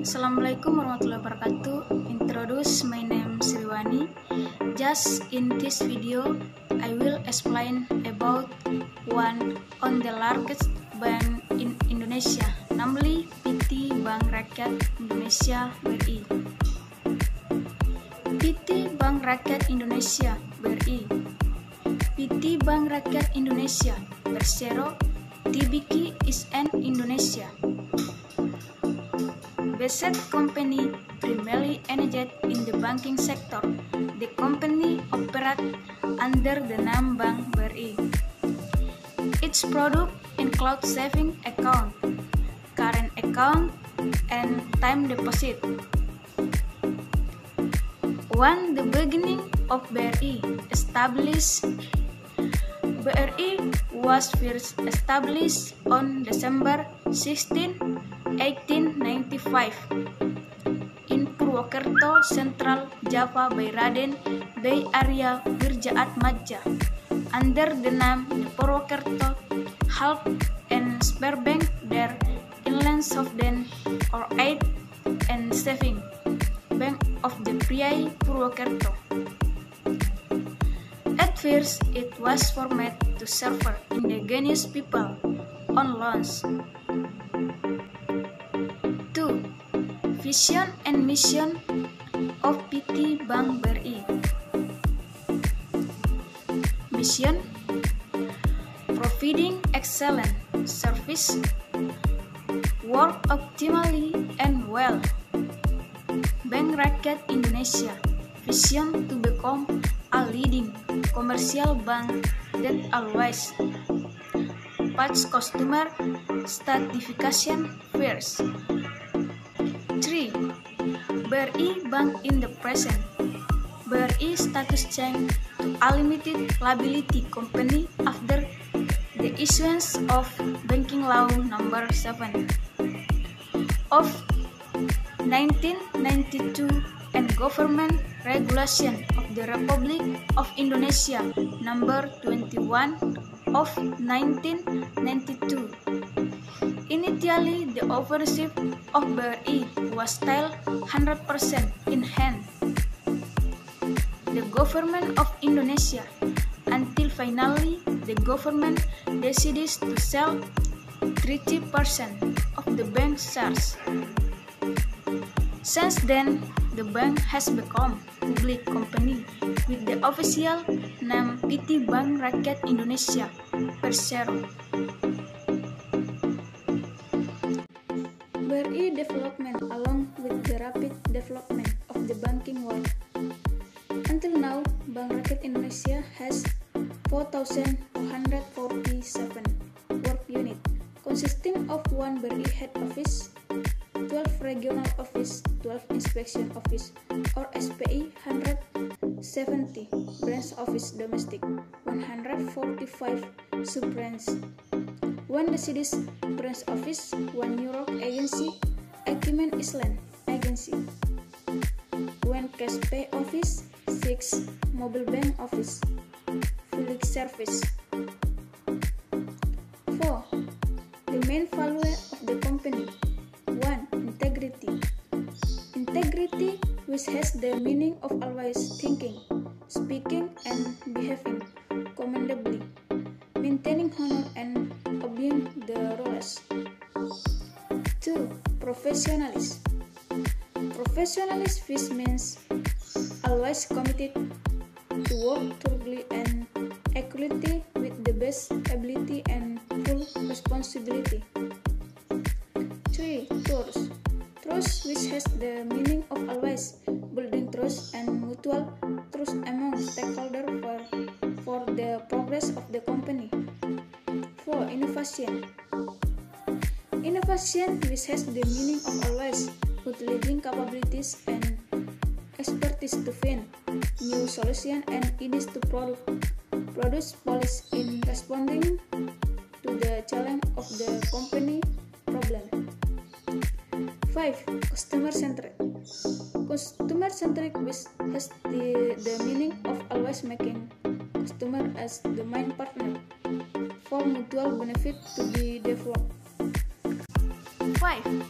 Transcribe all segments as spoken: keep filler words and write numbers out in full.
Assalamualaikum warahmatullahi wabarakatuh. Introduce my name Sriwani. Just in this video, I will explain about one on the largest bank in Indonesia, namely P T Bank Rakyat Indonesia B R I. P T Bank Rakyat Indonesia B R I. P T Bank Rakyat Indonesia Persero T B K is an Indonesia based company primarily engaged in the banking sector. The company operates under the name Bank B R I. Its product include saving account, current account, and time deposit. When the beginning of B R I established, B R I was first established on December sixteenth, eighteen ninety-five in Purwokerto, Central Java by Raden Dai Arya Wirjaatmadja under the name the Purwokerto Halk and Sperbank der Inlandsoven or Aid and Saving Bank of the Priai Purwokerto. At first, it was formed to serve indigenous people on loans. two. Vision and mission of P T Bank B R I. Mission: providing excellent service, work optimally and well. Bank Rakyat Indonesia vision to become a leading commercial bank that always puts customer satisfaction first. three. B R I Bank in the present. B R I status change to a limited liability company after the issuance of Banking Law number seven of nineteen ninety-two and Government Regulation of the Republic of Indonesia number twenty-one of nineteen ninety-two. Initially, the ownership of B R I was still one hundred percent in hand the government of Indonesia until finally the government decided to sell thirty percent of the bank shares. Since then, the bank has become a public company with the official name P T Bank Rakyat Indonesia Persero. B R I development along with the rapid development of the banking world. Until now, Bank Rakyat Indonesia has four thousand four hundred forty-seven work units, consisting of one B R I head office, twelve regional office, twelve inspection office or S P I, one hundred seventy branch office domestic, one hundred forty-five sub-branch, one Mercedes branch office, one New York agency, Acumen Island agency, one cash pay office, six mobile bank office, Felix service. four. The main value of the company. one. Integrity. Integrity, which has the meaning of always thinking, speaking, and behaving commendably, maintaining honor and obeying the rules. two. Professionalism. Professionalism, which means always committed to work thoroughly and accurately with the best ability and full responsibility. three. Trust. Trust, which has the meaning of always building trust and mutual trust among stakeholders for, for the progress of the company. four. Innovation. Innovation, which has the meaning of always utilizing capabilities and expertise to find new solutions and ideas to product, produce policy in responding to the challenge of the company problem. five. Customer-centric. Customer-centric, which has the, the meaning of always making customer as the main partner for mutual benefit to be developed. five.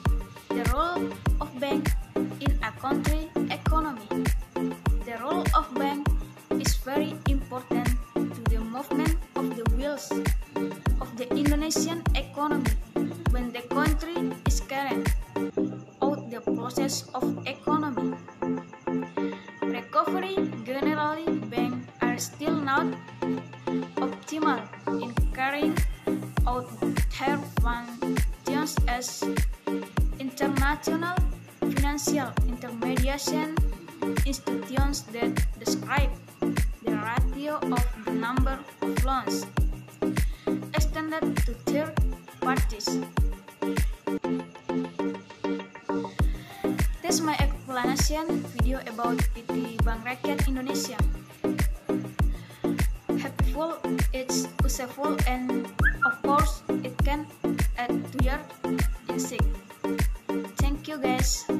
The role of bank in a country economy. The role of bank is very important to the movement of the wheels of the Indonesian economy when the country is carrying out the process of economy recovery. Generally, banks are still not optimal in carrying out their functions as international financial intermediation institutions that describe the ratio of the number of loans extended to third parties. That's my explanation video about P T Bank Rakyat Indonesia. Helpful, it's useful, and of course it can add to your insight. Thank you guys.